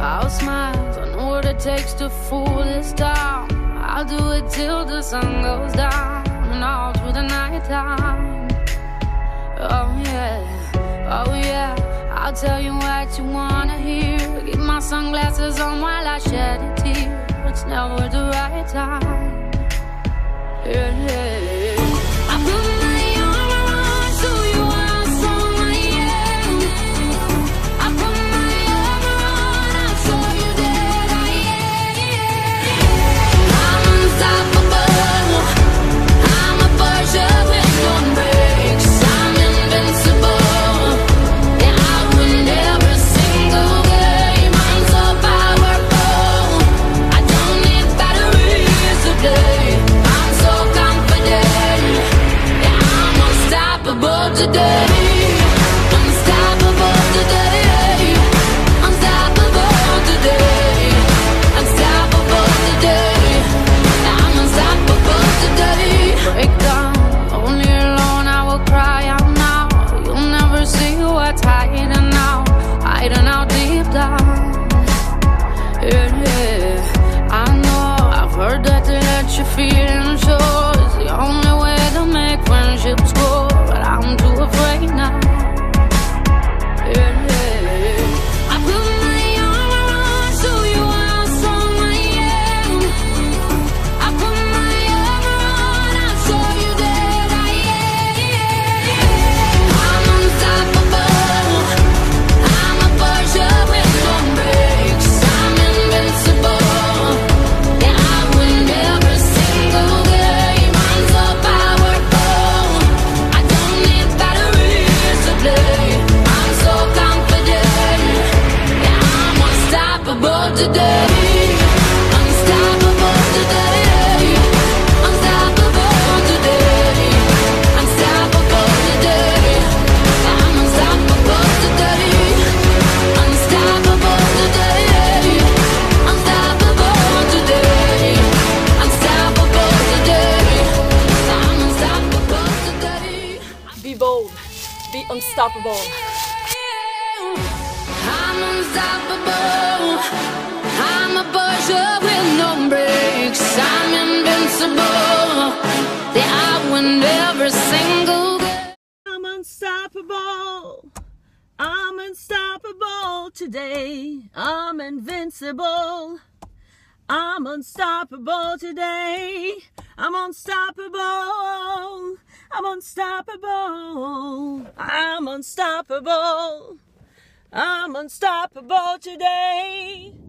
I'll smile, I know what it takes to fool this town. I'll do it till the sun goes down and all through the night time. Oh yeah, oh yeah, I'll tell you what you wanna hear. Keep my sunglasses on while I shed a tear. It's never the right time. Yeah, yeah. I put my arm around so you are strong I am. I put my arm around, I'll show you that I am. I'm unstoppable. I'm a Persia with no brakes. I'm invincible. Yeah, I win every single game. I'm so powerful. I don't need batteries to play. I'm so confident. Yeah, I'm unstoppable today. Unstoppable today. Unstoppable today. Unstoppable today. I'm unstoppable today. Break down, only alone I will cry out now. You'll never see what's hiding out, hiding out deep down. Yeah, yeah. I know, I've heard that to let you feel and show is the only way to make friendships grow, but I'm too afraid now. Yeah, yeah. I put my arm around so you how strong I am. I put my arm around, I'll show you that I am. I'm unstoppable. I'm a Persia with no brakes. I'm invincible. Yeah, I win every single game. I'm so powerful. I don't need batteries to play. I'm so confident. Yeah, I'm unstoppable today. Unstoppable today. Unstoppable today. Unstoppable today. I'm unstoppable today. Unstoppable today. Unstoppable today. Unstoppable today. I'm unstoppable today. Be bold, be unstoppable. I'm unstoppable. I'm a Persia with no brakes. I'm invincible. Yeah, I win every single game. I'm unstoppable. I'm unstoppable today. I'm invincible. I'm unstoppable today. I'm unstoppable. I'm unstoppable. I'm unstoppable. I'm unstoppable today.